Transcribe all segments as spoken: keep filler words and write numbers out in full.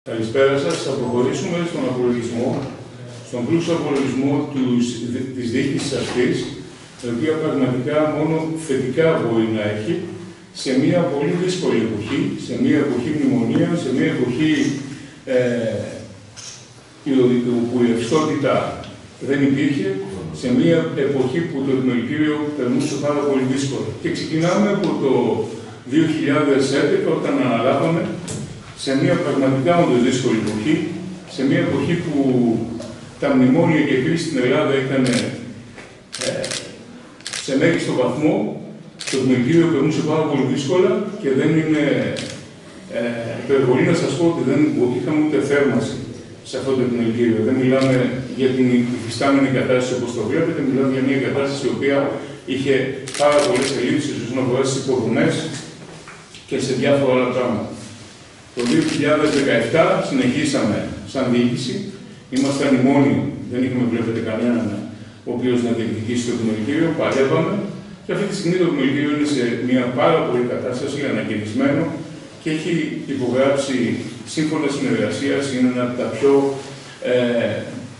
Καλησπέρα σας. Θα προχωρήσουμε στον απολογισμό, στον πλούσιο απολογισμό της διοίκησης αυτής, η οποία πραγματικά μόνο θετικά μπορεί να έχει σε μια πολύ δύσκολη εποχή, σε μια εποχή μνημονίων, σε μια εποχή ε, που η ρευστότητα δεν υπήρχε, σε μια εποχή που το Επιμελητήριο περνούσε πάρα πολύ δύσκολα. Και ξεκινάμε από το δύο χιλιάδες έντεκα, όταν αναλάβαμε σε μια πραγματικά όντως δύσκολη εποχή, σε μια εποχή που τα μνημόνια και η κρίση στην Ελλάδα ήταν ε, σε μέγιστο βαθμό, το Επιμελητήριο περνούσε πάρα πολύ δύσκολα και δεν είναι ε, υπερβολή να σας πω ότι δεν είχαμε ούτε θέρμανση σε αυτό το Επιμελητήριο. Δεν μιλάμε για την υφιστάμενη κατάσταση όπως το βλέπετε, μιλάμε για μια κατάσταση η οποία είχε πάρα πολλές ελλείψεις όσον αφορά στις υποδομές και σε διάφορα άλλα πράγματα. Το δύο χιλιάδες δεκαεπτά συνεχίσαμε σαν διοίκηση. Ήμασταν οι μόνοι, δεν είχαμε βλέπετε κανέναν ο οποίος να διεκδικήσει το Επιμελητήριο, παλεύαμε. Και αυτή τη στιγμή το Επιμελητήριο είναι σε μια πάρα πολύ κατάσταση, ανακαινισμένο και έχει υπογράψει σύμφωνα συνεργασίας. Είναι ένα από τα πιο ε,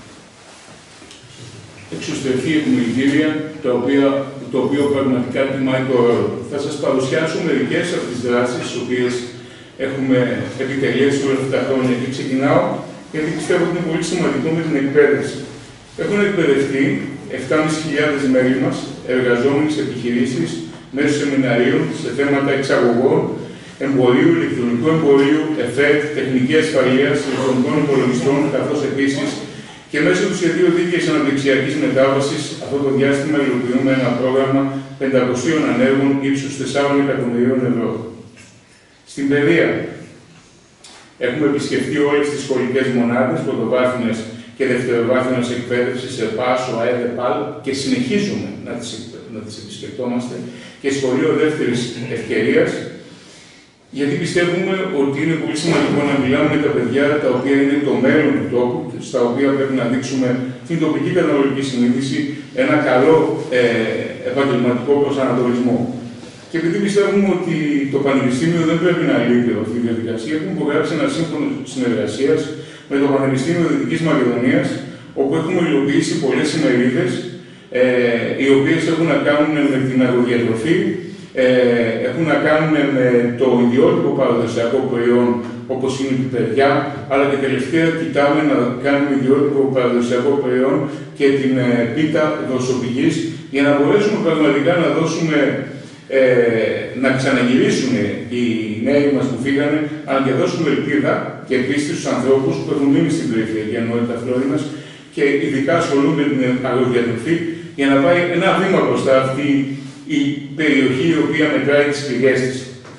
εξωστρεφή επιμελητήρια, το οποίο πραγματικά τιμάει το ρόλο. Θα σας παρουσιάσω μερικές από τις δράσεις τις οποίες έχουμε επιτελέσει όλα αυτά τα χρόνια και ξεκινάω γιατί πιστεύω ότι είναι πολύ σημαντικό με την εκπαίδευση. Έχουν εκπαιδευτεί επτά χιλιάδες χιλιάδες μέλη μας, εργαζόμενοι σε επιχειρήσεις, μέσω σεμιναρίων σε θέματα εξαγωγών, εμπορίου, ηλεκτρονικού εμπορίου, ΕΦΕΤ, τεχνική ασφαλείας, ηλεκτρονικών υπολογιστών, καθώς επίσης και μέσω του σχεδίου δίκαιης αναπτυξιακής μετάβασης, αυτό το διάστημα υλοποιούμε ένα πρόγραμμα πεντακοσίων ανέργων ύψους τεσσάρων εκατομμυρίων ευρώ. Στην παιδεία, έχουμε επισκεφτεί όλες τις σχολικές μονάδες, πρωτοβάθμιας και δευτεροβάθμιας εκπαίδευσης, ΕΠΑΣ, ΟΑΕΔ, ΕΠΑΛ και συνεχίζουμε να τις, να τις επισκεπτόμαστε και σχολείο δεύτερης ευκαιρίας, γιατί πιστεύουμε ότι είναι πολύ σημαντικό να μιλάμε με τα παιδιά τα οποία είναι το μέλλον του τόπου, στα οποία πρέπει να δείξουμε την τοπική καταναλωτική συνείδηση, ένα καλό ε, επαγγελματικό προσανατολισμό. Και επειδή πιστεύουμε ότι το Πανεπιστήμιο δεν πρέπει να λείπει από αυτή τη διαδικασία, έχουμε υπογράψει ένα σύμφωνο συνεργασίας με το Πανεπιστήμιο Δυτικής Μακεδονίας, όπου έχουμε υλοποιήσει πολλές ημερίδες, ε, οι οποίες έχουν να κάνουν με την αγροδιατροφή, ε, έχουν να κάνουν με το ιδιότυπο παραδοσιακό προϊόν, όπως είναι η πιπεριά, αλλά και τελευταία κοιτάμε να κάνουμε ιδιότυπο παραδοσιακό προϊόν και την ε, πίτα δοσοπηγής, για να μπορέσουμε πραγματικά να δώσουμε Ε, να ξαναγυρίσουν οι νέοι μας που φύγανε, αλλά και δώσουμε ελπίδα και πίστη στους ανθρώπους που έχουν μείνει στην περιφερειακή ενότητα Φλόρινας και ειδικά ασχολούνται με την αγροδιατροφή για να πάει ένα βήμα μπροστά αυτή η περιοχή η οποία μετράει τις πηγές της.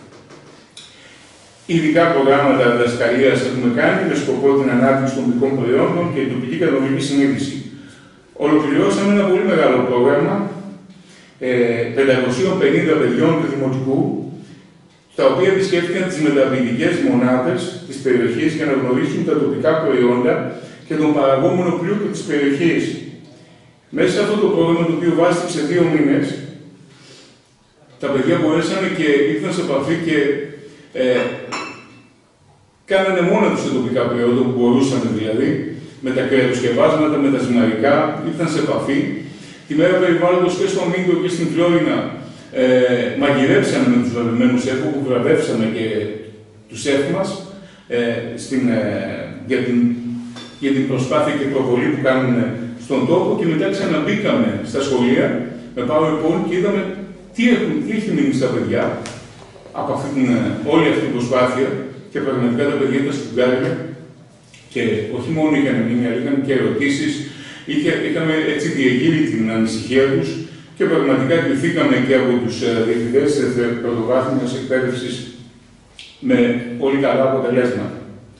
Ειδικά προγράμματα διδασκαλίας έχουμε κάνει με σκοπό την ανάπτυξη των τοπικών προϊόντων και την τοπική καταναλωτική συνείδηση. Ολοκληρώσαμε ένα πολύ μεγάλο πρόγραμμα πεντακόσιες πενήντα παιδιών του Δημοτικού, τα οποία επισκέφθηκαν τις μεταποιητικές μονάδες της περιοχής για να γνωρίσουν τα τοπικά προϊόντα και τον παραγόμενο πλούτο της περιοχής. Μέσα σε αυτό το πρόγραμμα, το οποίο βάστησε δύο μήνες, τα παιδιά μπορέσαν και ήρθαν σε επαφή και ε, κάνανε μόνα τους τα τοπικά προϊόντα που μπορούσαν δηλαδή, με τα κρεατοσκευάσματα, με τα ζυμαρικά, ήρθαν σε επαφή. Τη μέρα περιβάλλοντος και στο Μίγκο και στην Φλόρινα ε, μαγειρέψαμε με τους βραβευμένους σεφ, που βραβεύσαμε και τους σεφ μας ε, στην, ε, για, την, για την προσπάθεια και προβολή που κάνουν στον τόπο και μετά ξαναμπήκαμε στα σχολεία με PowerPoint και είδαμε τι, έχουν, τι έχει μείνει στα παιδιά από αυτή την, όλη αυτή την προσπάθεια και πραγματικά τα παιδιά τα σφουγγάρια και όχι μόνο είχαν μείνει, αλλά είχαν και ερωτήσεις. Είχε, είχαμε έτσι διεγείρει την ανησυχία τους και πραγματικά κληθήκαμε και από τους διευθυντές της πρωτοβάθμιας εκπαίδευσης με πολύ καλά αποτελέσματα.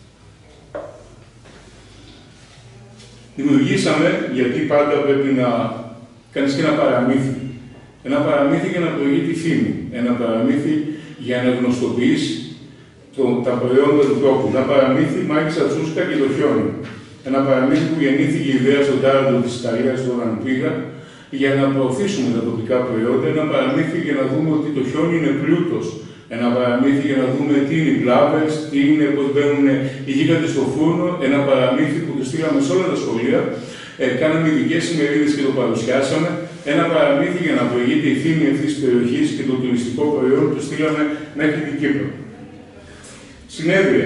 Δημιουργήσαμε, γιατί πάντα πρέπει να κάνεις και ένα παραμύθι. Ένα παραμύθι για να προηγεί τη φήμη. Ένα παραμύθι για να γνωστοποιείς το, τα προϊόντα του τόπου. Ένα παραμύθι Μάκησα Τσούσκα και το χιόνι. Ένα παραμύθι που γεννήθηκε η ιδέα στον Τάραντο της Ιταλίας όταν πήγα για να προωθήσουμε τα τοπικά προϊόντα. Ένα παραμύθι για να δούμε ότι το χιόνι είναι πλούτος. Ένα παραμύθι για να δούμε τι είναι οι πλάβες, τι είναι, πώς μπαίνουν οι γίγαντες στο φούρνο. Ένα παραμύθι που το στείλαμε σε όλα τα σχολεία. Ε, κάναμε ειδικές ημερίδες και το παρουσιάσαμε. Ένα παραμύθι για να προηγείται η φήμη αυτής της περιοχής και το τουριστικό προϊόν το στείλαμε μέχρι την Κύπρο. Συνέδρια.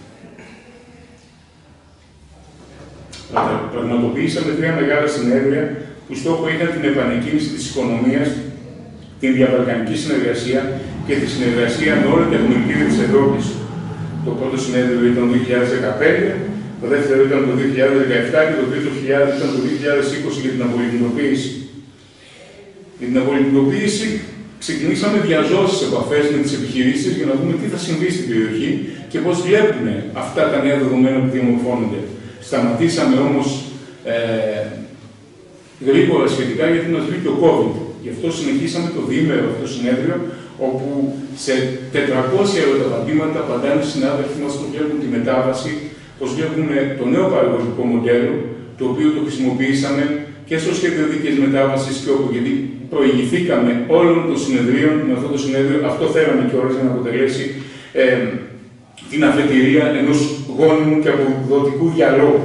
Πραγματοποιήσαμε τρία μεγάλα συνέδρια που στόχο είχαν την επανεκκίνηση της οικονομίας, την διαβαλκανική συνεργασία και τη συνεργασία με όλα τα εθνικήρια της Ευρώπης. Το πρώτο συνέδριο ήταν το δύο χιλιάδες δεκαπέντε, το δεύτερο ήταν το δύο χιλιάδες δεκαεπτά και το τρίτο ήταν το δύο χιλιάδες είκοσι για την απολυτικοποίηση. Για την απολυτικοποίηση ξεκινήσαμε διαζώσεις επαφές με τις επιχειρήσεις για να δούμε τι θα συμβεί στην περιοχή και πώς βλέπουν αυτά τα νέα δεδομένα που διαμορφώνονται. Σταματήσαμε όμως ε, γρήγορα σχετικά γιατί μας βγήκε ο COVID. Γι' αυτό συνεχίσαμε το διήμερο αυτό το συνέδριο, όπου σε τετρακόσια ερωταπαντήματα απαντάνε οι συνάδελφοι μας που βλέπουν τη μετάβαση, πώς βλέπουν το νέο παραγωγικό μοντέλο, το οποίο το χρησιμοποιήσαμε και στο σχέδιο δίκαιης μετάβασης και όπου, γιατί προηγηθήκαμε όλων των συνεδρίων με αυτό το συνέδριο, αυτό θέλαμε κιόλας για να αποτελέσει ε, την αφετηρία ενός γόνιμου και αποδοτικού διαλόγου.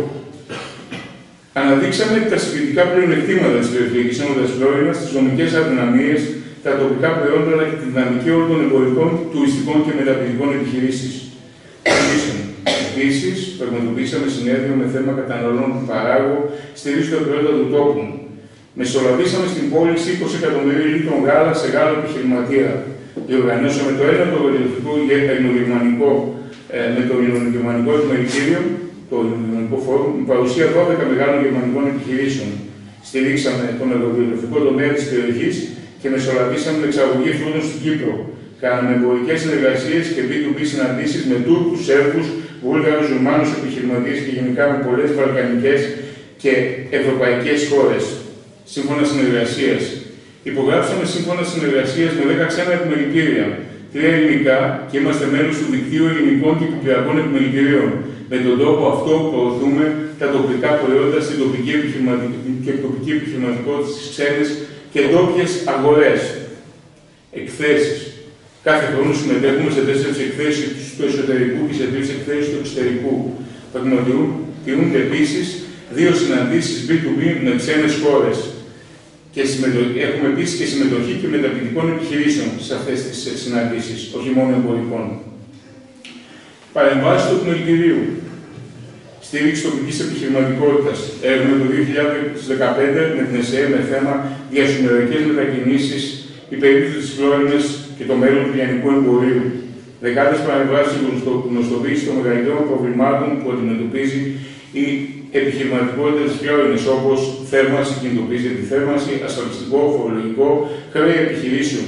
Αναδείξαμε τα συγκριτικά πλεονεκτήματα της περιφερειακής ένωσης Φλόρινας, τις νομικές αδυναμίες, τα τοπικά προϊόντα αλλά και τη δυναμική όλων των εμπορικών, τουριστικών και μεταπηδικών επιχειρήσεων. Επίσης, πραγματοποιήσαμε συνέδριο με θέμα καταναλών του παράγω, στηρίζοντα τα προϊόντα του τόπου. Μεσολαβήσαμε στην πώληση είκοσι εκατομμυρίων λίτρων γάλα σε Γάλλο επιχειρηματία. Διοργανώσαμε το ένατο ρadiολογικό ελληνογερμανικό με το ελληνογερμανικό επιμελητήριο, το Ελληνικό Φόρουμ, με παρουσία δώδεκα μεγάλων γερμανικών επιχειρήσεων. Στηρίξαμε τον αγροδιατροφικό τομέα της περιοχής και μεσολαβήσαμε την εξαγωγή φρούτων στην Κύπρο. Κάναμε εμπορικές συνεργασίες και μπι του μπι συναντήσεις με Τούρκους, Σέρβους, Βούλγαρους, Ρουμάνους επιχειρηματίες και γενικά με πολλές βαλκανικές και ευρωπαϊκές χώρες. Σύμφωνα συνεργασίας. Υπογράψαμε σύμφωνα συνεργασίας με δέκα ξένα επιμελητήρια, τρία ελληνικά και είμαστε μέλος του δικτύου ελληνικών και κυπριακών επιμελητηρίων. Με τον τρόπο αυτό προωθούμε τα τοπικά προϊόντα στην τοπική και τοπική επιχειρηματικότητα στις ξένες και ντόπιες αγορές. Εκθέσεις. Κάθε χρόνο συμμετέχουμε σε τέσσερις εκθέσεις του εσωτερικού και σε τρεις εκθέσεις του εξωτερικού. Πραγματοποιούνται επίσης δύο συναντήσεις μπι του μπι με ξένες χώρες. Και έχουμε επίσης και συμμετοχή και μεταπηδικών επιχειρήσεων σε αυτές τις συναντήσεις, όχι μόνο εμπορικών. Παρεμβάσεις του επιμελητηρίου. Στήριξη τοπικής επιχειρηματικότητας. Έχουμε το δύο χιλιάδες δεκαπέντε με την ΕΣΕ με θέμα διασυνοριακές μετακινήσεις, η περίπτωση της Φλόρινας και το μέλλον του λιανικού εμπορίου. Δεκάδες παρεμβάσεις γνωστοποίηση των μεγαλύτερων προβλημάτων που αντιμετωπίζει η επιχειρηματικότητα της Φλόρινας, όπως θέρμανση, κινητοποίηση για τη θέρμανση, ασφαλιστικό, φορολογικό, χρέη επιχειρήσεων.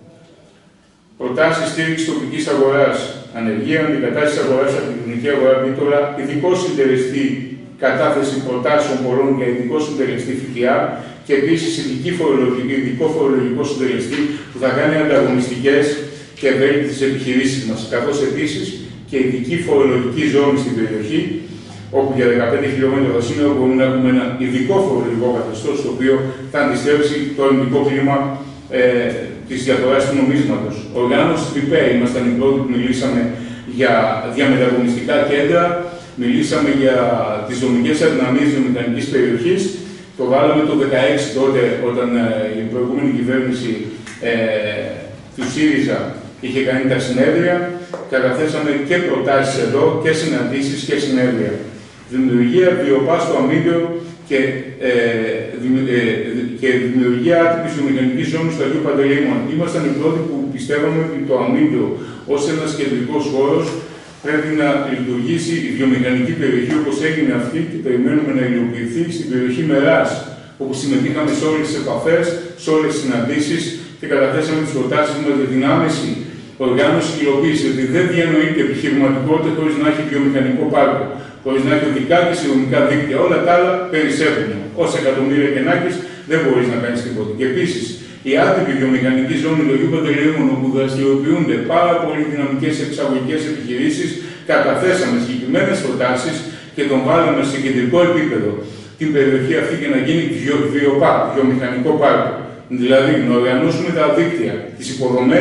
Προτάσεις στήριξη τοπικής αγοράς. Ανεργία, αντικατάσταση αγοράς από την κοινωνική αγορά Βίτολα, ειδικό συντελεστή κατάθεση προτάσεων πολλών για ειδικό συντελεστή ΦΠΑ και επίσης ειδικό φορολογικό συντελεστή που θα κάνει ανταγωνιστικές και ευέλικτες επιχειρήσεις μας. Καθώς επίσης και ειδική φορολογική ζώνη στην περιοχή, όπου για δεκαπέντε χιλιόμετρα το σύνολο μπορούμε να έχουμε ένα ειδικό φορολογικό καθεστώς, το οποίο θα αντιστρέψει το ελληνικό κλίμα ε, της διαφοράς του νομίσματος. Οργάνωση ΤΡΙΠΕ, ήμασταν οι πρώτοι που μιλήσαμε για διαμεταγωνιστικά κέντρα, μιλήσαμε για τις δομικές αδυναμίες της βιομηχανικής περιοχής. Το βάλαμε το δύο χιλιάδες δεκαέξι τότε, όταν ε, η προηγούμενη κυβέρνηση ε, του ΣΥΡΙΖΑ είχε κάνει τα συνέδρια. Καταθέσαμε και προτάσεις εδώ και συναντήσεις και συνέδρια. Δημιουργία βιοπά στο αμύντιο και, ε, δημι, ε, και δημιουργία άτυπης βιομηχανικής ζώνης του Αγίου Παντελεήμων. Ήμασταν οι πρώτοι που πιστεύαμε ότι το αμύντιο ως ένας κεντρικός χώρος πρέπει να λειτουργήσει η βιομηχανική περιοχή όπως έγινε αυτή και περιμένουμε να υλοποιηθεί στην περιοχή Μεράς, όπου συμμετείχαμε σε όλες τις επαφές, σε όλες τις συναντήσεις και καταθέσαμε τις προτάσεις μας για την άμεση οργάνωση και υλοποίηση. Δηλαδή δεν διανοείται επιχειρηματικότητα χωρίς να έχει βιομηχανικό πάρκο, χωρίς να έχει οδικά και συνδρομικά δίκτυα. Όλα τα άλλα περισσεύουν. Όσα εκατομμύρια και να έχεις, δεν μπορείς να κάνεις τίποτα. Και επίσης, η άτυπη βιομηχανική ζώνη του Αγίου Παντελεήμων, όπου δραστηριοποιούνται πάρα πολύ δυναμικές εξαγωγικές επιχειρήσεις, καταθέσαμε συγκεκριμένες προτάσεις και τον βάλαμε σε κεντρικό επίπεδο την περιοχή αυτή για να γίνει βιο, βιοπάρκο, βιομηχανικό πάρκο. Δηλαδή, να οργανώσουμε τα δίκτυα, τις υποδομές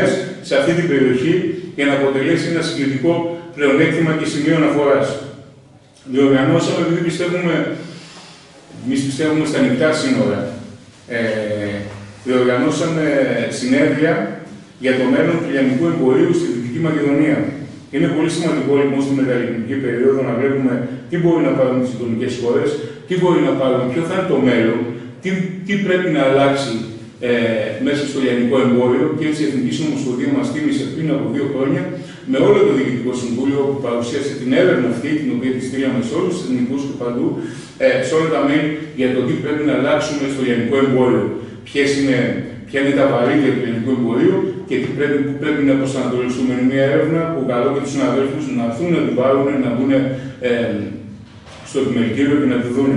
σε αυτή την περιοχή για να αποτελέσει ένα συγκριτικό πλεονέκτημα και σημείο αναφοράς. Διοργανώσαμε, επειδή πιστεύουμε, εμείς πιστεύουμε στα ανοιχτά σύνορα, ε, διοργανώσαμε συνέδρια για το μέλλον του λιανικού εμπορίου στη Δυτική Μακεδονία. Είναι πολύ σημαντικό λοιπόν στη μεταλληλνική περίοδο να βλέπουμε τι μπορεί να πάρουν τις γειτονικές χώρες, τι μπορεί να πάρουν, ποιο θα είναι το μέλλον, τι, τι πρέπει να αλλάξει ε, μέσα στο λιανικό εμπόριο, και έτσι η Εθνική Συνομοσπονδία μας τίμησε πριν από δύο χρόνια με όλο το Διοικητικό Συμβούλιο που παρουσίασε την έρευνα αυτή, την οποία τη στείλαμε σε όλους τους εθνικούς και παντού, ε, σε όλα τα μέλη για το τι πρέπει να αλλάξουμε στο λιανικό εμπόριο. Ποιες είναι, ποια είναι τα βαρύδια του λιανικού εμπορίου και τι πρέπει, που πρέπει να προσανατολιστούμε. Είναι μια έρευνα που καλώ και τους συναδέλφους να έρθουν να την πάρουν, να μπουν ε, στο επιμελητήριο και να τη δουν.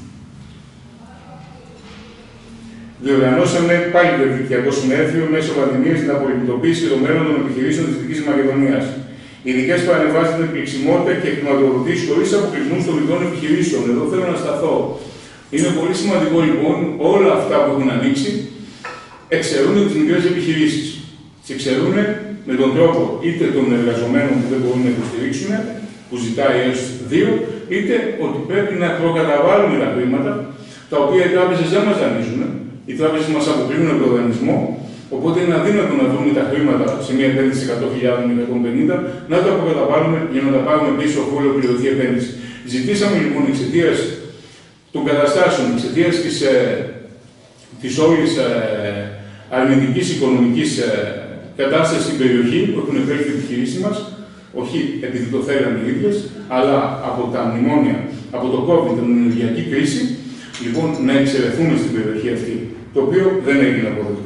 Διοργανώσαμε πάλι το Διοικητικό Συνέδριο μέσω πανδημίας για την απολυτοποίηση των μέλλον των επιχειρήσεων της Δυτικής Μακεδονίας. Ειδικές παρεμβάσεις στην πληξιμότητα και χρηματοδοτήσεις χωρίς αποκλεισμούς των μικρών επιχειρήσεων. Εδώ θέλω να σταθώ. Είναι πολύ σημαντικό λοιπόν όλα αυτά που έχουν ανοίξει εξαιρούν τις μικρές επιχειρήσεις. Τι εξαιρούν με τον τρόπο είτε των εργαζομένων που δεν μπορούν να υποστηρίξουν, που ζητάει έως δύο, είτε ότι πρέπει να προκαταβάλουμε τα χρήματα τα οποία οι τράπεζες δεν μας δανείζουν. Οι τράπεζες μας αποκλείουν από τον δανεισμό, οπότε είναι αδύνατο να βρούμε τα χρήματα σε μια επένδυση εκατό χιλιάδες με εκατόν πενήντα, να τα προκαταβάλουμε για να τα πάρουμε πίσω αφού ολοκληρωθεί η επένδυση. Ζητήσαμε λοιπόν εξαιτίας των καταστάσεων, εξαιτίας της, ε, της όλης ε, αρνητικής οικονομικής ε, κατάστασης στην περιοχή που έχουν επέλθει οι επιχειρήσεις μας, όχι επειδή το θέλανε οι ίδιες, αλλά από τα μνημόνια, από το COVID, την ενεργειακή κρίση, λοιπόν, να εξαιρεθούμε στην περιοχή αυτή, το οποίο δεν έγινε αποδεκτό.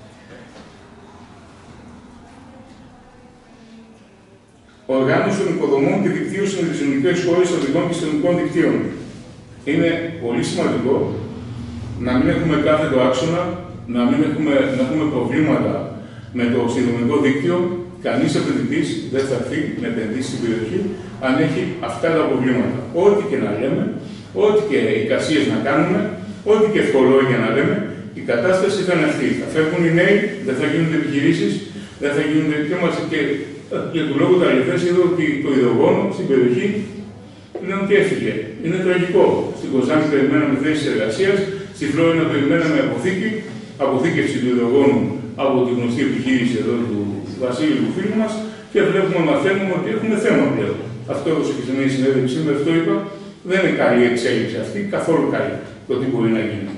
Οργάνωση των υποδομών και δικτύωση με τις ελληνικές χώρες οδικών και αστυνομικών δικτύων. Είναι πολύ σημαντικό να μην έχουμε κάθετο άξονα, να μην έχουμε, να έχουμε προβλήματα με το συνδρομικό δίκτυο. Κανείς επενδυτής δεν θα έρθει να επενδύσει στην περιοχή αν έχει αυτά τα προβλήματα. Ό,τι και να λέμε, ό,τι και εικασίες να κάνουμε, ό,τι και ευχολόγια να λέμε, η κατάσταση θα είναι αυτή. Θα φεύγουν οι νέοι, δεν θα γίνονται επιχειρήσεις, δεν θα γίνονται επιχειρήσεις και για τον λόγο τα αληθές είδω ότι το υδρογόνο στην περιοχή πλέον και έφυγε. Είναι τραγικό. Στην Κοζάνη περιμέναμε θέσεις εργασίας, στη Φλόρινα περιμέναμε αποθήκη, αποθήκευση του υδρογόνου από τη γνωστή επιχείρηση εδώ του Βασίλειου του φίλου μας και βλέπουμε, μαθαίνουμε ότι έχουμε θέμα πλέον. Αυτό έδωσε και σε μια συνέντευξη με αυτό είπα. Δεν είναι καλή εξέλιξη αυτή, καθόλου καλή το τι μπορεί να γίνει.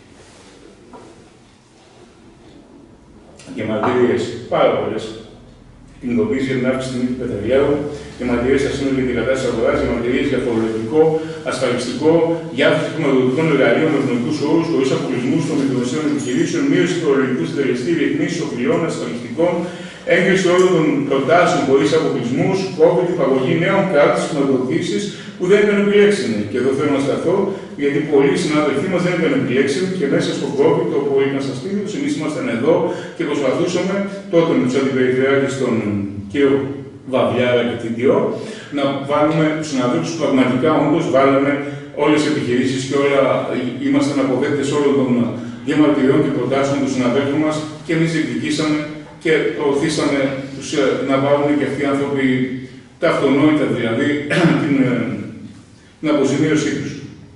Και μαρτυρίες πάρα πολλές. Την ειδοποίηση για την αύξηση τιμή του πετρελαίου, και μαρτυρίες ασύνολη για την κατάσταση αγοράς, και μαρτυρίες για φορολογικό, ασφαλιστικό, για αύξηση χρηματοδοτικών εργαλείων με ευνοϊκούς όρους, χωρίς αποκλεισμούς των μικρομεσαίων επιχειρήσεων, μείωση φορολογικού συντελεστή, ρυθμίσεις οφειλών, ασφαλιστικών, έγκριση όλων των προτάσεων χωρίς αποκλεισμούς, COVID, υπαγωγή νέων κράτους, χρηματοδοτήσεις που δεν ήταν επιλέξιμοι. Και εδώ θέλω να σταθώ, γιατί πολλοί συνάδελφοί μας δεν ήταν επιλέξιμοι και μέσα στο COVID, όπου ήταν στα σπίτια τους, εμείς ήμασταν εδώ και προσπαθούσαμε τότε με τους αντιπεριφερειάρχες των κ. Βαβιάρα και Τιντιό να βάλουμε τους συναδέλφους που πραγματικά όντως βάλαμε όλες τις επιχειρήσεις και όλα, ήμασταν αποδέκτες όλων των διαμαρτυριών και προτάσεων του συναδέλφου μας και εμείς διεκδικήσαμε και προωθήσαμε τους, να βάλουν και αυτοί οι άνθρωποι τα αυτονόητα, δηλαδή την, την αποζημίωσή τους.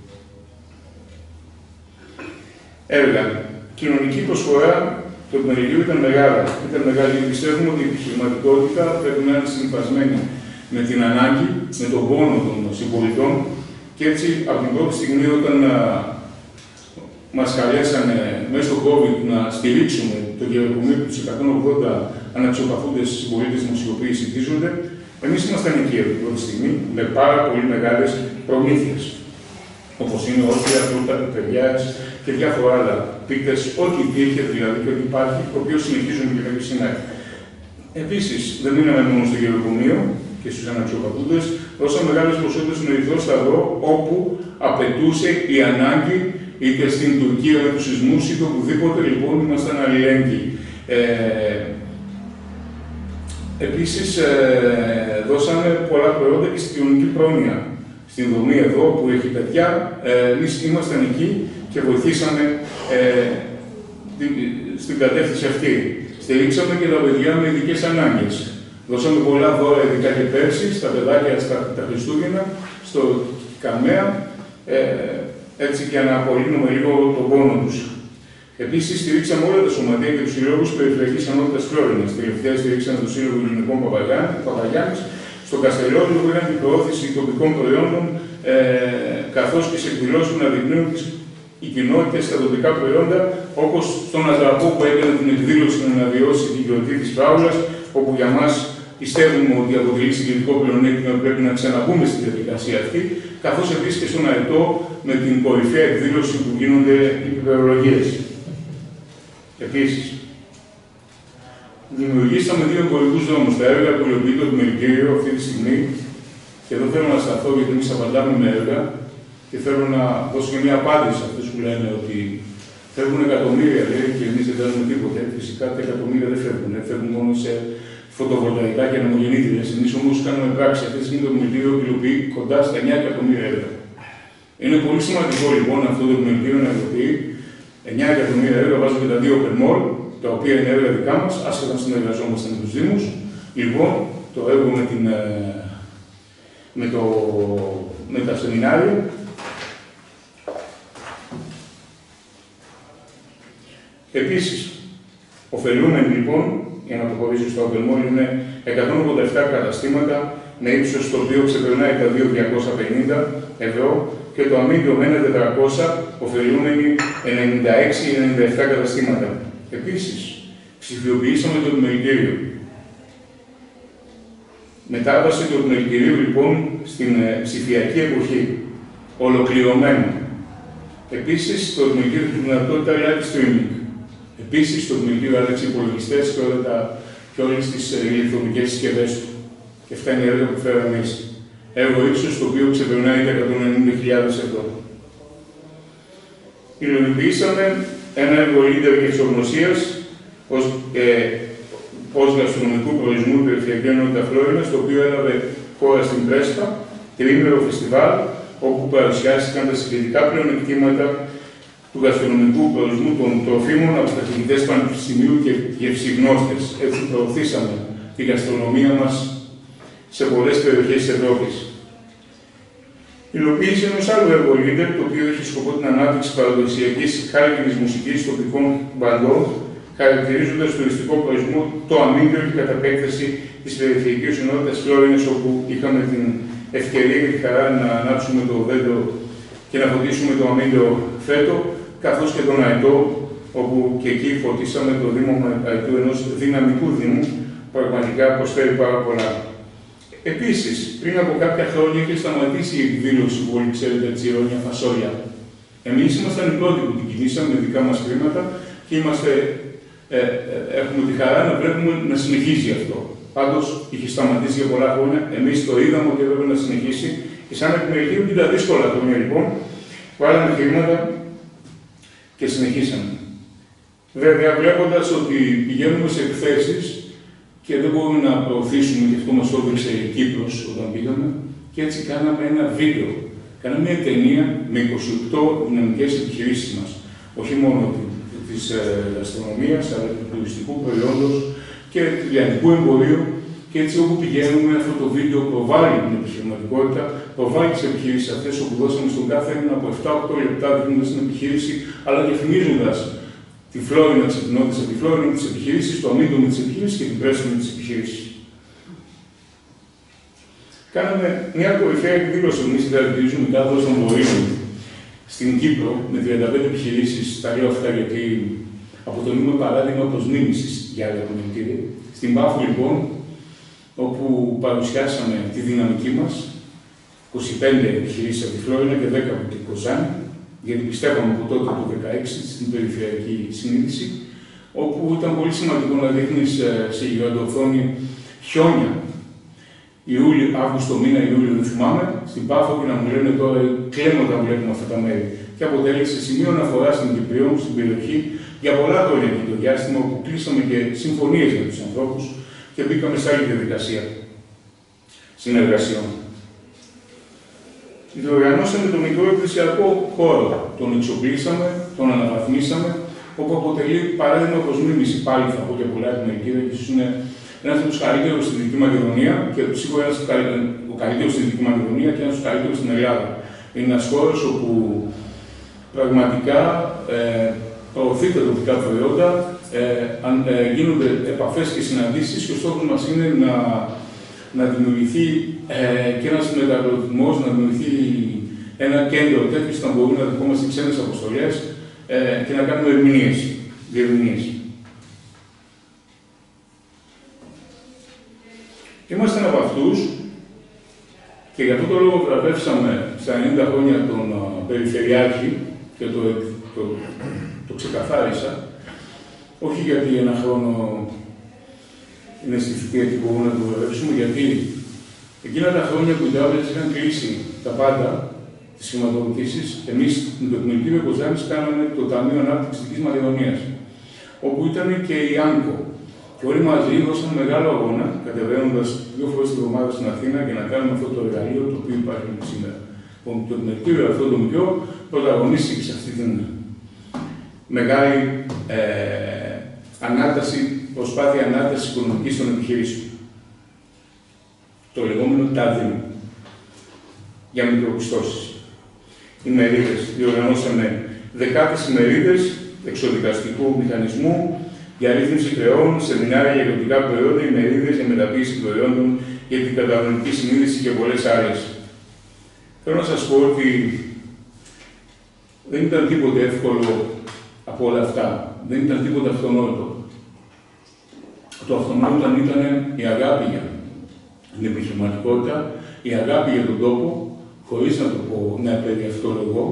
Έργα. Κοινωνική προσφορά του επιμελητηρίου ήταν μεγάλα. Ήταν μεγάλη. Πιστεύουμε ότι η επιχειρηματικότητα πρέπει να είναι συμφασμένη με την ανάγκη, με τον πόνο των συμπολιτών και έτσι από την πρώτη στιγμή όταν μας καλέσανε μέσα στο COVID να στηρίξουμε το γεροκομείο του εκατόν ογδόντα αναξιοπαθούντες συμπολίτες μας οι οποίοι συντίζονται, εμείς ήμασταν εκεί από την πρώτη στιγμή με πάρα πολύ μεγάλες προμήθειες. Όπως είναι όρθια, φρούτα, πιπεριάς και διάφορα άλλα πίκτες, ό,τι υπήρχε δηλαδή και ό,τι υπάρχει, το οποίο συνεχίζουν και μέχρι σήμερα. Επίσης, δεν μείναμε μόνο στο γεροκομείο και στους αναξιοπαθούντες, δώσαμε μεγάλες ποσότητες στον Ερυθρό Σταυρό, όπου απαιτούσε η ανάγκη είτε στην Τουρκία με τους σεισμούς είτε οπουδήποτε, λοιπόν, ήμασταν αλληλέγγυοι. Ε, επίσης, ε, δώσαμε πολλά προϊόντα και στην κοινωνική πρόνοια. Στην δομή εδώ που έχει παιδιά, ε, εμείς ήμασταν εκεί και βοηθήσαμε ε, στην κατεύθυνση αυτή. Στη Στηρίξαμε και τα παιδιά με ειδικές ανάγκες. Δώσαμε πολλά δώρα, ειδικά και πέρσι, στα παιδάκια στα, τα Χριστούγεννα, στο Καμέα, ε, έτσι και να απολύνουμε λίγο τον πόνο τους. Επίσης, στηρίξαμε όλα τα σωματεία και τους συλλόγους Περιφερειακής Ενότητας Φλόρινας. Τελευταία στηρίξαμε το Σύλλογο Ελληνικών Παπαγιάννης, στο Καστελόριο, που ήταν η προώθηση τοπικών προϊόντων, ε, καθώς και σε εκδηλώσεις να δεικνύουν οι κοινότητες στα τοπικά προϊόντα, όπως στον Ατραπό που έκανε την εκδήλωση να αναβιώσει την γιορτή της Φράουλας, όπου για μας πιστεύουμε ότι αποτελεί συγκεκριτικό πλεονέκτημα που πρέπει να ξαναμπούμε στη διαδικασία αυτή, καθώς επίσης και στον Αετό με την κορυφαία εκδήλωση που γίνονται οι πιπερολογίες. Επίσης, δημιουργήσαμε δύο εμπορικούς δρόμους. Τα έργα που υλοποιεί το Επιμελητήριο αυτή τη στιγμή, και εδώ θέλω να σταθώ γιατί εμείς απαντάμε με έργα και θέλω να δώσω και μια απάντηση σε αυτούς που λένε ότι φεύγουν εκατομμύρια, λέει, και εμείς δεν κάνουμε τίποτα. Φυσικά τα εκατομμύρια δεν φεύγουν, φεύγουν μόνο σε φωτοβολταϊκά και ανεμογεννήτριες. Εμείς όμως κάνουμε πράξη. Αυτή τη στιγμή το Επιμελητήριο υλοποιεί κοντά στα εννιά εκατομμύρια έργα. Είναι πολύ σημαντικό λοιπόν αυτό το Επιμελητήριο να υλοποιεί εννιά εκατομμύρια έργα, βάζω και τα δύο περμόλ, τα οποία είναι έργα δικά μας, άσχετα να συνεργαζόμαστε με τους Δήμους. Λοιπόν, το έργο με, την, με, το, με τα σεμινάρια. Επίσης, ωφελούμενοι λοιπόν, για να προχωρήσω στο περμόλ, είναι εκατόν ογδόντα επτά καταστήματα με ύψος το οποίο ξεπερνάει τα δύο χιλιάδες διακόσια πενήντα ευρώ και το αμύντιο με ένα τετρακόσια, ωφελούμενοι ενενήντα έξι ενενήντα επτά καταστήματα. Επίσης, ψηφιοποιήσαμε το Επιμελητήριο. Μετάβαση του Επιμελητηρίου λοιπόν στην ε, ψηφιακή εποχή, ολοκληρωμένο. Επίσης, το Επιμελητήριο έχει δυνατότητα live streaming. Επίσης, το Επιμελητήριο άλλαξε υπολογιστές και, και όλες τις ε, ηλεκτρονικές συσκευές του. Και αυτά είναι έργα που φέραμε εμείς. Έργο ύψος το οποίο ξεπερνάει τα εκατόν ενενήντα χιλιάδες ευρώ. Υλοποιήσαμε ένα έργο leader εξογνωσίας ως, ε, ως γαστρονομικού προορισμού του Περιφερειακή Ενότητα Φλόρινας, το οποίο έλαβε χώρα στην Πρέσπα, τριήμερο φεστιβάλ, όπου παρουσιάστηκαν τα συγκριτικά πλεονεκτήματα του γαστρονομικού προορισμού των τροφίμων από καθηγητές πανεπιστημίου και γευσιγνώστες. Έτσι προωθήσαμε τη γαστρονομία μας σε πολλές περιοχές της Ευρώπης. Υλοποίηση ενός άλλου έργου leader, το οποίο έχει σκοπό την ανάπτυξη παραδοσιακής χάλκινης μουσικής τοπικών μπαντών, χαρακτηρίζοντας τουριστικό προορισμό το αμύντιο και κατά επέκταση της Περιφερειακής Ενότητας Φλόρινας, όπου είχαμε την ευκαιρία και τη χαρά να ανάψουμε το δέντρο και να φωτίσουμε το αμύντιο φέτο, καθώς και τον Αετό, όπου και εκεί φωτίσαμε το Δήμο Αετού, ενός δυναμικού Δήμου, πραγματικά προσφέρει πάρα πολλά. Επίσης, πριν από κάποια χρόνια είχε σταματήσει η εκδήλωση που όλοι ξέρετε τσιρόνια φασόλια. Εμείς ήμασταν οι πρώτοι που την κινήσαμε με δικά μας χρήματα και είμαστε, ε, ε, έχουμε τη χαρά να βλέπουμε να συνεχίζει αυτό. Πάντως, είχε σταματήσει για πολλά χρόνια, εμείς το είδαμε ότι έπρεπε να συνεχίσει και σαν Επιμελητήριο και τα δύσκολα χρόνια λοιπόν, βάλαμε χρήματα και συνεχίσαμε. Βέβαια, βλέποντας ότι πηγαίνουμε σε εκθέσεις και δεν μπορούμε να προωθήσουμε, και αυτό μας όδειξε η Κύπρος όταν πήγαμε, και έτσι κάναμε ένα βίντεο. Κάναμε μια ταινία με είκοσι οκτώ δυναμικές επιχειρήσεις μας. Όχι μόνο της γαστρονομίας, αλλά του τουριστικού προϊόντος και του λιανικού εμπορίου. Και έτσι όπου πηγαίνουμε, αυτό το βίντεο προβάλλει την επιχειρηματικότητα, προβάλλει τις επιχειρήσεις αυτές, όπου δώσαμε στον κάθε ένα από επτά με οκτώ λεπτά δείχνοντας την επιχείρηση, αλλά και θυμίζοντας τη Φλόρινα της Εθνότητας, τη Φλόρινα της επιχειρήσης, το αμύντο με τις επιχειρήσεις και την πρέσβη με τις επιχειρήσεις. Κάναμε μια κορυφαία εκδήλωση, εμείς την χαρακτηρίζουμε κάτω στον Βορείο, στην Κύπρο, με τριάντα πέντε επιχειρήσεις. Τα λέω αυτά γιατί αποτελούμε παράδειγμα προς μίμησης για άλλα κομμωτήρια. Στην Πάφο, λοιπόν, όπου παρουσιάσαμε τη δυναμική μας, είκοσι πέντε επιχειρήσεις από τη Φλόρινα και δέκα από την Κοζάνη, γιατί πιστεύαμε από τότε το δύο χιλιάδες δεκαέξι στην περιφερειακή συνείδηση, όπου ήταν πολύ σημαντικό να δείχνεις σε γιγαντοοθόνη χιόνια. Ιούλιο, Αύγουστο μήνα, Ιούλιο, δεν θυμάμαι, στην Πάφο και να μου λένε τώρα κλαίμε όταν βλέπουμε αυτά τα μέρη. Και αποτέλεσε σημείο αναφορά στην Κυπρίο, στην περιοχή, για πολλά χρόνια και το διάστημα όπου κλείσαμε και συμφωνίες με τους ανθρώπους και μπήκαμε σε άλλη διαδικασία συνεργασιών. Διοργανώσαμε το μικρό εκκλησιακό χώρο. Τον εξοπλίσαμε, τον αναβαθμίσαμε όπου αποτελεί παράδειγμα προς μίμηση, πάλι θα πω και πολλά την Ελκύρα, και ίσως είναι ένας από τους καλύτερους στην Δυτική Μακεδονία, και σίγουρα ένας ο καλύτερος στην Δυτική Μακεδονία και ένας από τους καλύτερους στην Ελλάδα. Είναι ένας χώρος όπου πραγματικά ε, προωθεί τα τοπικά προϊόντα, ε, ε, γίνονται επαφές και συναντήσεις, και ο στόχος μας είναι να, να δημιουργηθεί ε, και ένας μεταγλωτισμός, να δημιουργηθεί ένα κέντρο τέτοιο, να μπορούμε να δεχόμαστε ξένες αποστολές ε, και να κάνουμε ερμηνείες, διερμηνείες. Είμαστε ένα από αυτούς, και για αυτό το λόγο βραβεύσαμε στα ενενήντα χρόνια τον uh, Περιφερειάρχη, και το, το, το ξεκαθάρισα, όχι γιατί ένα χρόνο είναι στη θητεία και μπορούμε να το βραβεύσουμε, γιατί εκείνα τα χρόνια που οι τράπεζες είχαν κλείσει τα πάντα, τις χρηματοδοτήσεις, εμείς με το Επιμελητήριο Κοζάνης κάναμε το Ταμείο Ανάπτυξης Δυτικής Μακεδονίας, όπου ήταν και η Άνκο. Και όλοι μαζί δώσαμε μεγάλο αγώνα, κατεβαίνοντας δύο φορές την εβδομάδα στην Αθήνα για να κάνουμε αυτό το εργαλείο το οποίο υπάρχει σήμερα. Το Επιμελητήριο αυτό το μικρό πρωταγωνίστηκε σε αυτή την μεγάλη ε, ανάταση, προσπάθεια ανάτασης οικονομικής των επιχειρήσεων. Το λεγόμενο ΤΑΔΙΜ, για μικροπιστώσεις. Ημερίδες. Διοργανώσαμε δεκάδες ημερίδες εξοδικαστικού μηχανισμού για ρύθμιση χρεών, σεμινάρια για ιδιωτικά προϊόντα, ημερίδες για μεταποίηση προϊόντων, για την καταναλωτική συνείδηση και πολλές άλλες. Θέλω να σας πω ότι δεν ήταν τίποτε εύκολο από όλα αυτά. Δεν ήταν τίποτε αυτονόητο. Το αυτονόητο ήταν η αγάπη για την επιχειρηματικότητα, η αγάπη για τον τόπο, χωρίς να το πω να περιευτολογώ.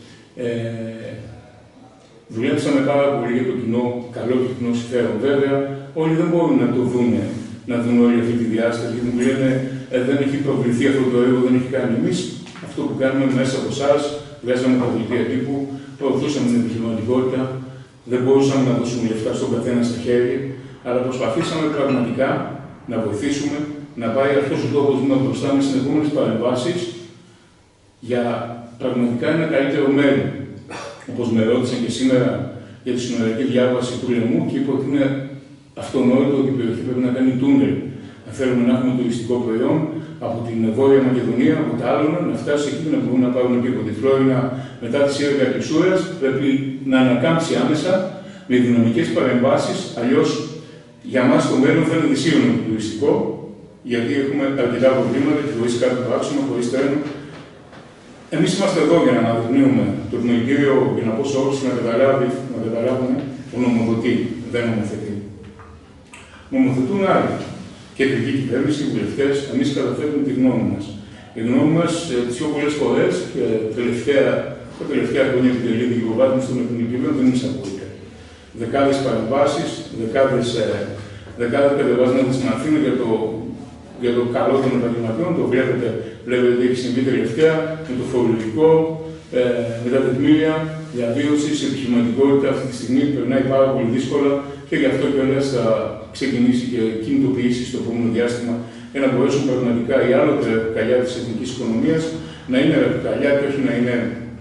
Ε, δουλέψαμε πάρα πολύ για το κοινό, καλό και κοινό συμφέρον. Βέβαια, όλοι δεν μπορούν να το δούνε, να δουν όλη αυτή τη διάσταση, γιατί μου λένε ε, δεν έχει προβληθεί αυτό το έργο, δεν έχει κάνει. Εμείς αυτό που κάνουμε μέσα από εσάς, βγάζαμε τα δελτία τύπου, προωθούσαμε την επιχειρηματικότητα, δεν μπορούσαμε να δώσουμε λεφτά στον καθένα στα χέρια, αλλά προσπαθήσαμε πραγματικά να βοηθήσουμε να πάει αυτός ο τόπος βήμα μπροστά με συνεχόμενες παρεμβάσεις για πραγματικά ένα καλύτερο μέλλον. Όπως με ρώτησαν και σήμερα για τη συνολική διάβαση του Λεμού, και είπα ότι είναι αυτονόητο ότι η περιοχή πρέπει να κάνει τούνελ. Να θέλουμε να έχουμε τουριστικό προϊόν από την Βόρεια Μακεδονία, από τα Άλωνα, να φτάσει εκεί να μπορούν να πάρουν εκεί από τη Φλόρινα μετά τη σύραγγα Κρυσούρας. Πρέπει να ανακάμψει άμεσα με δυναμικές παρεμβάσεις. Αλλιώς για μας το μέλλον θα είναι δυσίωνο το τουριστικό, γιατί έχουμε αρκετά προβλήματα και χωρίς κάτι το άξονα, χωρίς τρένο. Εμείς είμαστε εδώ για να αναδεικνύουμε το Επιμελητήριο, για να πω σε όλους να καταλάβει, να καταλάβουν, ο νομοθετή, δεν νομοθετεί. Νομοθετούν άλλοι. Κεντρική κυβέρνηση, οι βουλευτές, εμείς καταθέτουμε τη γνώμη μας. Η γνώμη μας τις πιο πολλές φορές και τελευταία, τα τελευταία χρόνια που τελείται η υποβάθμιση των Επιμελητηρίων δεν είναι απόλυτα. Δεκάδες παρεμβάσεις, δεκάδες, δεκάδες κατεβάσματα στην Αθήνα για το, για το καλό των επαγγελματιών. Το βλέπετε, βλέπετε ότι έχει συμβεί τελευταία με το φορολογικό, ε, με τα τεκμήρια διαβίωση, επιχειρηματικότητα αυτή τη στιγμή περνάει πάρα πολύ δύσκολα, και γι' αυτό κιόλας θα ξεκινήσει και κινητοποιήσει στο επόμενο διάστημα για να μπορέσουν πραγματικά η άλλοτε ρεπικαλιά της εθνικής οικονομίας να είναι ρεπικαλιά και όχι να, είναι,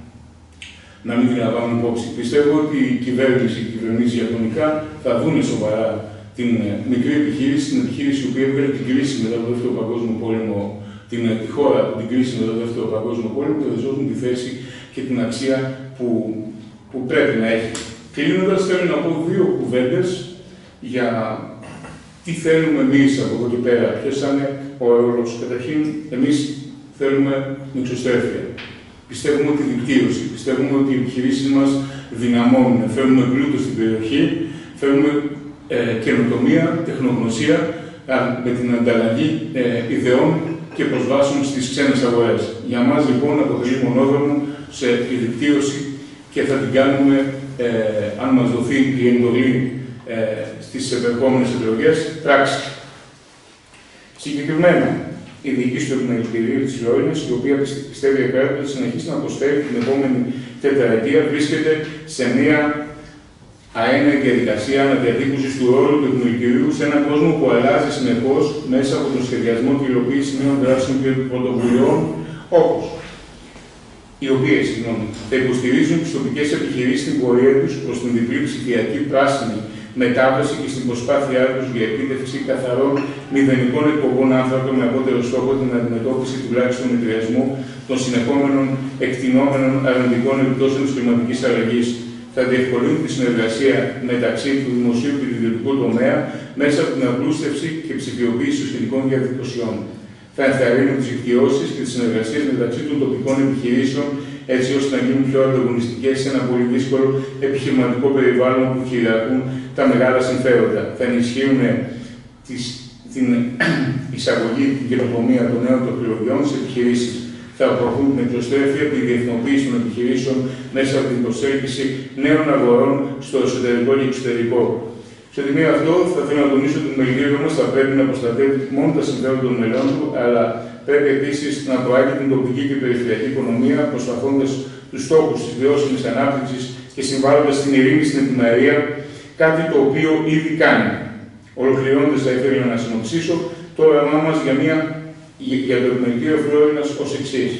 να μην την λαμβάνουν υπόψη. Πιστεύω ότι η κυβέρνηση, οι κυβερνήσεις ιαπωνικά θα δουν σοβαρά την μικρή επιχείρηση, την επιχείρηση που έβγαλε την κρίση μετά το Δεύτερο Παγκόσμιο Πόλεμο, την, τη χώρα από την κρίση μετά το Δεύτερο Παγκόσμιο Πόλεμο, και θα ζώσουν τη θέση και την αξία που, που πρέπει να έχει. Κλείνοντας, θέλω να πω δύο κουβέντες για τι θέλουμε εμείς από εδώ και πέρα, ποιος θα είναι ο ρόλος. Καταρχήν, εμείς θέλουμε μυξοστρέφεια. Πιστεύουμε ότι δικτύωση, πιστεύουμε ότι οι επιχειρήσεις μας δυναμώνουν, φέρνουμε πλούτο στην περιοχή, φέρνουμε ε, καινοτομία, τεχνογνωσία, ε, με την ανταλλαγή ε, ιδεών και προσβάσεων στις ξένες αγορές. Για μας, λοιπόν, αποτελεί μονόδρομο σε δικτύωση και θα την κάνουμε, ε, αν μας δοθεί η εντολή ε, στις επερχόμενες εκλογές, πράξη. Συγκεκριμένα, η διοίκηση του Επιμελητηρίου της Φλόρινας, η οποία πιστεύει ακράδαντα ότι συνεχίσει να προσφέρει την επόμενη τετραετία, βρίσκεται σε μια αέναη διαδικασία αναδιατύπωσης του ρόλου του Επιμελητηρίου σε έναν κόσμο που αλλάζει συνεχώς μέσα από τον σχεδιασμό και υλοποίηση νέων δράσεων και πρωτοβουλειών, όπως οι οποίες συγγνώμη, θα υποστηρίζουν τις τοπικές επιχειρήσεις στην πορεία τους προς την διπλή ψηφιακή πράσινη μετάβαση και στην προσπάθειά τους για επίτευξη καθαρών μηδενικών εκπομπών άνθρακα με απότερο στόχο την αντιμετώπιση τουλάχιστον μετριασμού των συνεχόμενων εκτινόμενων αρνητικών επιπτώσεων της κλιματικής αλλαγής. Θα διευκολύνουν τη συνεργασία μεταξύ του δημοσίου και του ιδιωτικού τομέα μέσα από την απλούστευση και ψηφιοποίηση των σχετικών διαδικασιών. Θα ενθαρρύνουν τις δικτυώσεις και τις συνεργασίες μεταξύ των τοπικών επιχειρήσεων, έτσι ώστε να γίνουν πιο ανταγωνιστικές σε ένα πολύ δύσκολο επιχειρηματικό περιβάλλον που κυριαρχούν τα μεγάλα συμφέροντα. Θα ενισχύουν τις, την εισαγωγή, την καινοτομία των νέων τεχνολογιών σε επιχειρήσεις. Θα προωθούν την εξωστρέφεια, τη διεθνοποίηση των επιχειρήσεων μέσα από την προσέλκυση νέων αγορών στο εσωτερικό και εξωτερικό. Σε τιμίο αυτό, θα θέλω να τονίσω ότι το μελητήριο μας θα πρέπει να προστατεύει μόνο τα συμφέροντα των μελών του, αλλά πρέπει επίσης να προάγει την τοπική και περιφερειακή οικονομία, προσπαθώντας τους στόχους της βιώσιμης ανάπτυξης και συμβάλλοντας στην ειρήνη στην ευημερία, κάτι το οποίο ήδη κάνει. Ολοκληρώνοντας, θα ήθελα να συνοψίσω το όραμά μας για, μια, για το επιμελητήριο Φλόρινας ως εξής.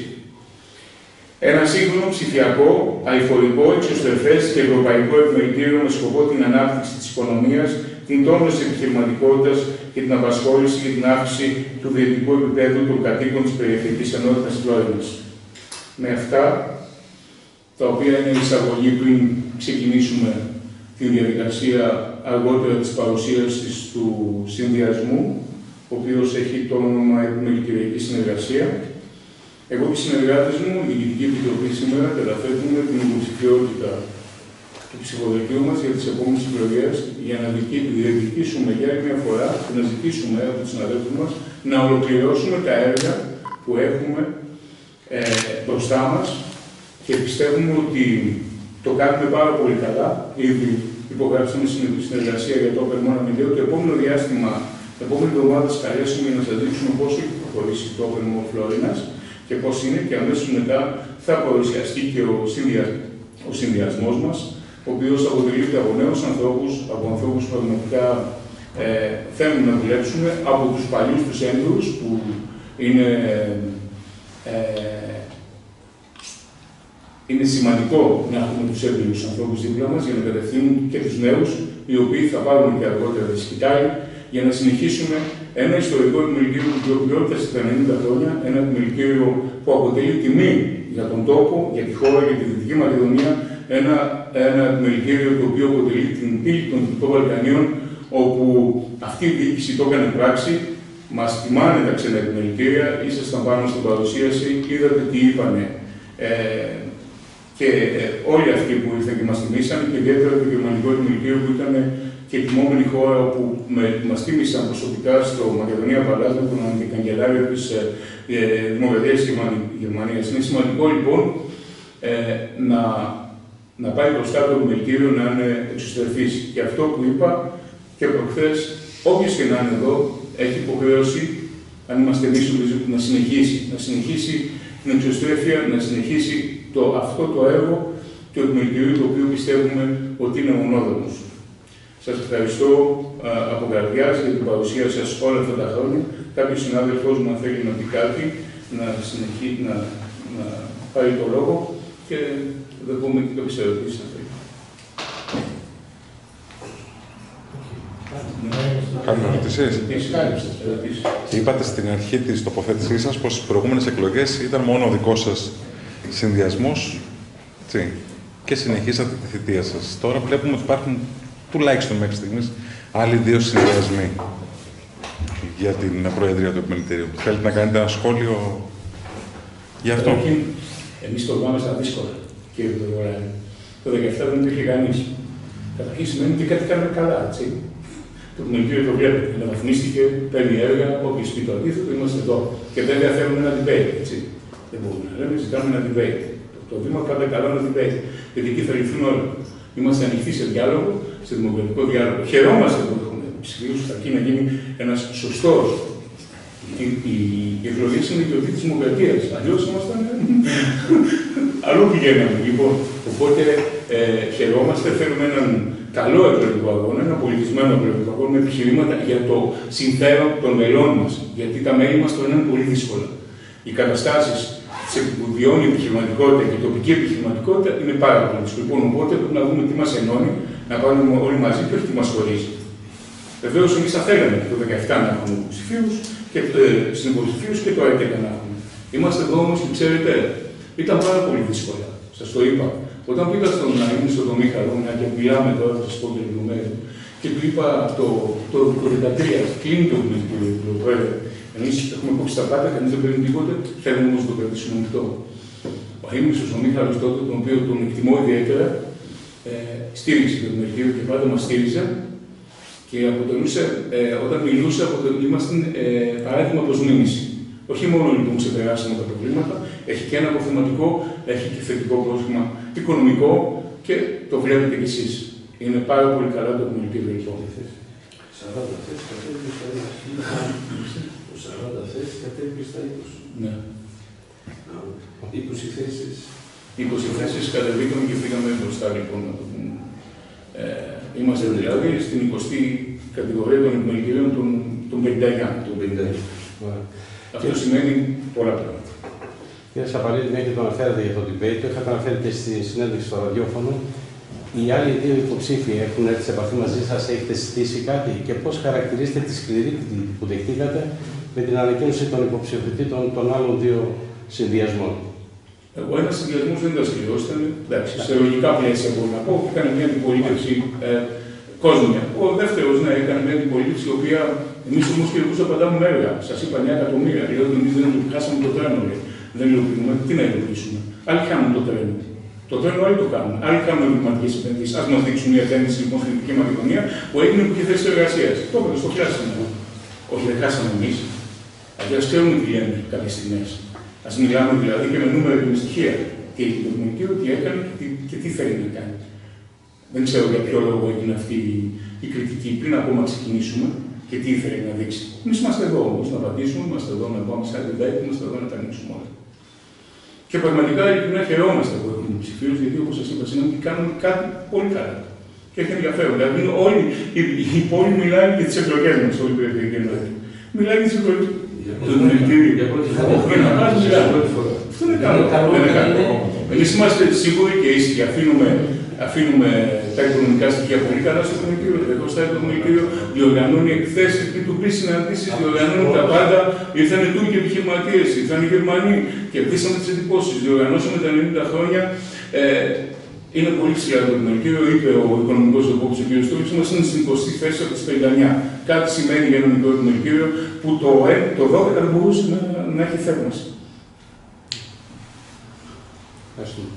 Ένα σύγχρονο ψηφιακό, αειφορικό, εξωστρεφές και ευρωπαϊκό επιμελητήριο με σκοπό την ανάπτυξη της οικονομίας, την τόνωση της επιχειρηματικότητας και την απασχόληση και την αύξηση του βιωτικού επίπεδου των κατοίκων της περιφερειακής ενότητας Φλόρινας. Με αυτά, τα οποία είναι εισαγωγή πριν ξεκινήσουμε τη διαδικασία αργότερα της παρουσίασης του συνδυασμού, ο οποίος έχει το όνομα Επιμελητηριακή Συνεργασία. Εγώ και οι συνεργάτες μου, η Διοικητική Επιτροπή, σήμερα καταθέτουμε την υποψηφιότητα του ψηφοδελτίου μας για τις επόμενες εκλογές για να διεκδικήσουμε για άλλη μια φορά και να ζητήσουμε από τους συναδέλφους μας να ολοκληρώσουμε τα έργα που έχουμε ε, μπροστά μας και πιστεύουμε ότι το κάνουμε πάρα πολύ καλά. Ήδη υπογράψαμε συνεργασία για το Open Μόνο Αμυντέο. Το επόμενο διάστημα, την επόμενη εβδομάδα, θα καλέσουμε για να σας δείξουμε πώς έχει προχωρήσει το Open Μόνο Φλόρινας και πώς είναι, και αμέσως μετά θα παρουσιαστεί και ο, συνδυα... ο συνδυασμός μας, ο οποίος αποτελείται από νέους ανθρώπους, από ανθρώπους που πραγματικά ε, θέλουν να δουλέψουμε, από τους παλιούς τους έμπειρους, που είναι, ε, είναι σημαντικό να έχουμε τους έμπειρους ανθρώπους δίπλα μας για να κατευθύνουν και τους νέους, οι οποίοι θα πάρουν και αργότερα τη σκητάλη, για να συνεχίσουμε ένα ιστορικό επιμελητήριο που βιώνεται στα ενενήντα χρόνια, ένα επιμελητήριο που αποτελεί τιμή για τον τόπο, για τη χώρα, για τη Δυτική Μακεδονία, ένα, ένα επιμελητήριο το οποίο αποτελεί την πύλη των Δυτικών Βαλκανίων, όπου αυτή η διοίκηση το έκανε πράξη, μας τιμάνε τα ξένα επιμελητήρια, ήσασταν πάνω στην παρουσίαση, είδατε τι είπανε. Ε, και ε, όλοι αυτοί που ήρθαν και μας τιμήσαν, και ιδιαίτερα το γερμανικό επιμελητήριο που ήταν και τιμόμενη χώρα, όπου μας τίμησαν προσωπικά στο Μακεδονία Παλάζ με τον αντικαγκελάριο της ε, Δημοκρατίας της Γερμανίας. Είναι σημαντικό λοιπόν ε, να, να πάει μπροστά το επιμελητήριο να είναι εξωστρεφής. Και αυτό που είπα και προχθές, όποιος και να είναι εδώ, έχει υποχρέωση, αν είμαστε εμείς, να συνεχίσει, να συνεχίσει την εξωστρέφεια, να συνεχίσει το, αυτό το έργο του επιμελητηρίου, το οποίο πιστεύουμε ότι είναι μονόδρομος. Σας ευχαριστώ α, από καρδιάς για την παρουσία σας όλα αυτά τα χρόνια. Κάποιος συνάδελφός μου, αν θέλει να πει κάτι, να, συνεχί, να, να πάρει το λόγο και θα πούμε και κάποιες ερωτήσεις αν θέλει. Κάνουμε ερωτήσεις. Είπατε στην αρχή της τοποθέτησής σας πως στις προηγούμενες εκλογές ήταν μόνο ο δικός σας συνδυασμός και συνεχίσατε τη θητεία σας. Τώρα βλέπουμε ότι υπάρχουν τουλάχιστον μέχρι στιγμής άλλοι δύο συνδυασμοί για την Προεδρία του Επιμελητηρίου. Θέλετε να κάνετε ένα σχόλιο γι' αυτό? Εμείς το πάμε στα δύσκολα, κύριε Πρωτοβουλία. Το δύο χιλιάδες δεκαεπτά δεν υπήρχε κανείς. Καταρχήν σημαίνει ότι κάτι κάνουμε καλά, έτσι. Το Επιμελητήριο το βλέπετε. Αναβαθμίστηκε, παίρνει έργα, όποιος πει το αντίθετο, είμαστε εδώ. Και βέβαια θέλουμε ένα debate, έτσι. Δεν μπορούμε να λέμε, ζητάμε ένα debate. Το βήμα πάντα καλά ένα debate. Γιατί εκεί θα λυθούν όλα. Είμαστε ανοιχτοί σε διάλογο, σε δημοκρατικό διάλογο. Χαιρόμαστε που έχουμε ψηφίους, θα εκεί να γίνει ένας σωστός. Οι, οι, οι εκλογές είναι η γιορτή της δημοκρατίας. Αλλιώς ήμασταν. Αλλού πηγαίναμε. Λοιπόν, οπότε ε, χαιρόμαστε, θέλουμε έναν καλό εκλογικό αγώνα, ένα πολιτισμένο εκλογικό αγώνα με επιχειρήματα για το συμφέρον των μελών μας. Γιατί τα μέλη μας το είναι πολύ δύσκολα. Οι καταστάσεις της που βιώνει η επιχειρηματικότητα και η τοπική επιχειρηματικότητα είναι πάρα πολύ δύσκολο. Λοιπόν, οπότε πρέπει να δούμε τι μας ενώνει, να πάμε όλοι μαζί και όχι τι μας χωρίζει. Βεβαίως, εμείς θα θέλαμε το δύο χιλιάδες δεκαεπτά να έχουμε υποψηφίους και ε, συνυποψηφίους και το έντεκα να έχουμε. Είμαστε εδώ όμως και ξέρετε, ήταν πάρα πολύ δύσκολα. Σας το είπα. Όταν πήγα στον Ναήμι, στον Μίχαλο, να και μιλάμε τώρα, θα σας πω και λίγο μέρη, και του είπα το, το, το δεκατρία, κλείνει το Δημητήριο, του Πρόεδρε. Εμείς έχουμε κόψει τα πάντα, κανείς δεν παίρνει τίποτε, θέλουμε όμως να το κρατήσουμε ανοιχτό. Ο Αείμνηστος, ο Μίχαλος τότε, τον οποίο τον εκτιμώ ιδιαίτερα, ε, στήριξε το Δημητήριο και πάντα μας στήριζε και αποτελούσε, ε, όταν μιλούσε, ήμασταν ε, παράδειγμα προς μίμηση. Όχι μόνο λοιπόν ξεπεράσαμε τα προβλήματα, έχει και ένα αποθεματικό, έχει και θετικό πρόσχημα οικονομικό και το βλέπετε κι εσείς. Είναι πάρα πολύ καλά το Επιμελητήριο λοιπόν. σαράντα θέσεις κατέβηκε στα είκοσι. σαράντα θέσεις κατέβηκε στα είκοσι. Ναι. είκοσι θέσεις. είκοσι θέσεις κατεβήκαμε και φύγαμε μπροστά λοιπόν. Ε, είμαστε δηλαδή στην εικοστή κατηγορία των επιμελητήριων των, των πενήντα εννιά. Αυτό και σημαίνει πολλά πράγματα. Κύριε Σαπαλίδη, μια και το αναφέρατε για το debate, το είχατε αναφέρει και στη συνέντευξη στο ραδιόφωνο. Οι άλλοι δύο υποψήφοι έχουν έρθει σε επαφή μαζί σας, έχετε συζητήσει κάτι και πώς χαρακτηρίζετε τη σκληρή κριτική που δεχτήκατε με την ανακοίνωση των υποψηφιωτήτων των άλλων δύο συνδυασμών. Εγώ ένα συνδυασμό δεν ήταν σκληρό, ήταν εντάξει, σε λογικά πλαίσια μπορώ να πω, έκανε μια αντιπολίτευση ε, κόσμια. Ο δεύτερο, ναι, έκανε μια αντιπολίτευση, η οποία εμεί όμω και εγώ απαντάμε έργα. Σα είπα εννιά εκατομμύρια. Λέω ότι εμεί δεν χάσαμε το τρένο, λέει. Δεν υλοποιούμε. Τι να υλοποιήσουμε. Άλλοι χάνουν το τρένο. Το τρένο άλλοι το κάνουν. Άλλοι κάνουν εμβληματικέ επενδύσει. Α μα δείξουν μια επένδυση λοιπόν στην Δυτική Μακεδονία που έγινε από τη θέση εργασία. Το έπρεπε στο χάσαμε. Όχι, δεν χάσαμε εμεί. Αλλά α ξέρουμε τι λένε κάποιε στιγμέ. Α μιλάμε δηλαδή και με νούμερα και με στοιχεία. Τι έχει το Δημητήριο, τι έκανε και τι, και τι θέλει να κάνει. Δεν ξέρω για ποιο λόγο έγινε αυτή η κριτική πριν ακόμα ξεκινήσουμε και τι ήθελε να δείξει. Εμεί είμαστε εδώ όμω να απαντήσουμε, είμαστε εδώ να πάμε σε άλλη δέκα, είμαστε εδώ να τα ανοίξουμε όλα. Και πραγματικά ειλικρινά χαιρόμαστε που έχουμε ψηφίου, γιατί όπω σα είπα, σήμερα κάνουν κάτι πολύ καλά. Και έχει ενδιαφέρον. Δηλαδή, όλοι, η, η πόλη μιλάει για τι εκλογέ μα, όλη η περιφερειακή ενότητα. Μιλάει για τι εκλογέ του Δημητήριου. Για να πάνε μιλάει. Αυτό είναι καλό. Εμεί είμαστε σίγουροι και ήσυχοι. Αφήνουμε, αφήνουμε τα οικονομικά στοιχεία πολύ καλά στο Δημητήριο. Εγώ στο Δημητήριο διοργανώνει εκθέσεις, πι του πι συναντήσεις, διοργανώνει τα πάντα. Ήρθαν οι Τούρκοι επιχειρηματίες, ήρθαν οι Γερμανοί και πτήσαμε τις εντυπώσεις. Διοργανώσαμε τα ενενήντα χρόνια. Ε, είναι πολύ ψηλά το Δημητήριο, είπε ο οικονομικός δεπόπτης ο κ. Στούρης, είμαστε στην εικοστή θέση από τις πενήντα εννιά. Κάτι σημαίνει για ένα μικρό Δημητήριο που το, το δώδεκα δεν μπορούσε να, να έχει θέρμανση. Ευχαριστούμε.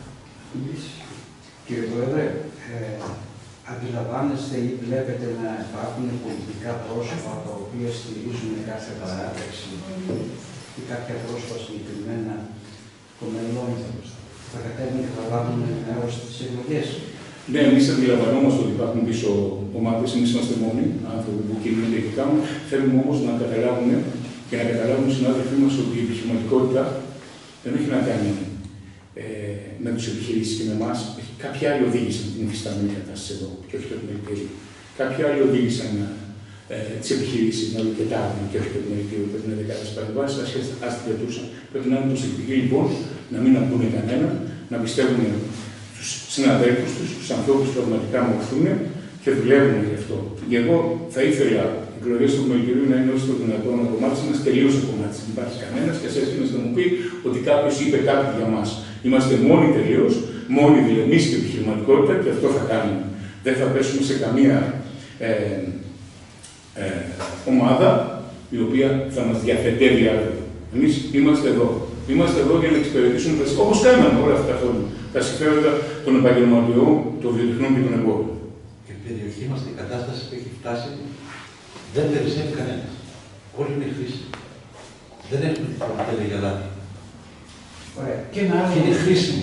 Κύριε Πρόεδρε, ε, αντιλαμβάνεστε ή βλέπετε να υπάρχουν πολιτικά πρόσωπα τα οποία στηρίζουν κάθε παράταξη ή κάποια πρόσωπα συγκεκριμένα των μελών που θα κατέβουν και θα λάβουν μέρος στις εκλογές? Ναι, εμείς αντιλαμβανόμαστε ότι υπάρχουν πίσω ομάδες, εμείς είμαστε μόνοι, άνθρωποι που κινούνται και κάνουν. Θέλουμε όμως να καταλάβουν και να καταλάβουν οι συνάδελφοί μας ότι η επιχειρηματικότητα δεν έχει να κάνει ε, με τους επιχειρήσεις και με εμάς. Κάποιοι άλλοι οδήγησαν την υφισταμένη κατάσταση εδώ, και όχι το Επιμελητήριο. Κάποιοι άλλοι οδήγησαν ε, τις επιχειρήσεις να λουκετάρουν και όχι το Επιμελητήριο. Πρέπει να είναι δεκάδες παρεμβάσεις, ας τη διατούσαν. Πρέπει να είναι προσεκτικοί λοιπόν, να μην ακούνε κανένα, να πιστεύουν στους συναδέλφους τους, στους ανθρώπους που πραγματικά μορφούν και δουλεύουν γι' αυτό. Και εγώ θα ήθελα οι εκλογές του Επιμελητηρίου να είναι όσο το δυνατόν ένα κομμάτι, να είναι τελείως ένα κομμάτι. Δεν υπάρχει κανένα και α έρθει να μου πει ότι κάποιο είπε κάτι για μας. Είμαστε μόνοι τελείως. Μόνοι δηλαδή εμείς και επιχειρηματικότητα και αυτό θα κάνουμε. Δεν θα πέσουμε σε καμία ε, ε, ομάδα η οποία θα μας διαφεντεύει αύριο. Εμείς είμαστε εδώ. Είμαστε εδώ για να εξυπηρετήσουμε όπως κάναμε όλα αυτά τα χρόνια. Τα συμφέροντα των επαγγελματιών, των βιοτεχνών και των εμπόρων. Και η περιοχή μας, η κατάσταση που έχει φτάσει, δεν περισσεύει κανένα. Όλοι είναι χρήσιμοι. Δεν έχουμε τη φροντίδα για λάθη. Ωραία. Και ένα άλλο. Και είναι χρήσιμο.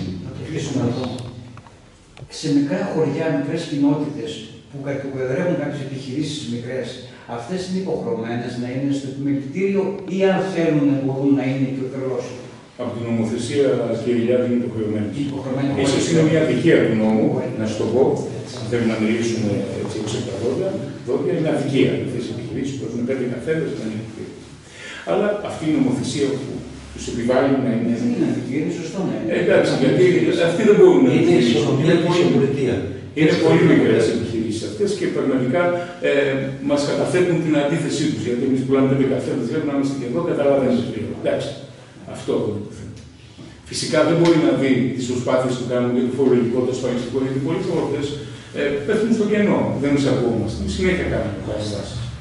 Σε μικρά χωριά, μικρές κοινότητες που κατηγορεύουν κάποιες επιχειρήσεις μικρές, αυτές είναι υποχρεωμένες να είναι στο επιμελητήριο ή αν θέλουν μπορούν να είναι και ο τρελός? Από την νομοθεσία, κύριε Λιάδη, είναι υποχρεωμένη. Ίσως είναι μια αδικία του νόμου, να σου το πω, αν θέλουμε να μιλήσουμε έτσι όπως από τα δόντια, δόντια είναι αδικία. Αυτές οι επιχειρήσεις που έχουν πέντε καθέδρες δεν είναι αδικία. Αλλά αυτή η νομοθεσία που τους επιβάλλει να είναι. Δεν είναι αντική, είναι σωστό να είναι. Εντάξει, γιατί αυτοί δεν μπορούν να είναι είναι. ισορροπία και ισοπολιτεία. Είναι πολύ μικρές επιχειρήσεις αυτές και πραγματικά ε, μας καταθέτουν την αντίθεσή τους. Γιατί εμείς πουλάμε πέντε καφέδες, λέμε να είμαστε και εδώ, καταλαβαίνετε λίγο. Εντάξει, αυτό το υποθέτω. Φυσικά δεν μπορεί να δει τις προσπάθειες που κάνουμε για το φορολογικό, το ασφαλιστικό, γιατί πολλοί φορτές ε, πέφτουν στο κενό. Δεν τους ακούμαστε. Συνέχεια κάνουμε παρεμβάσεις.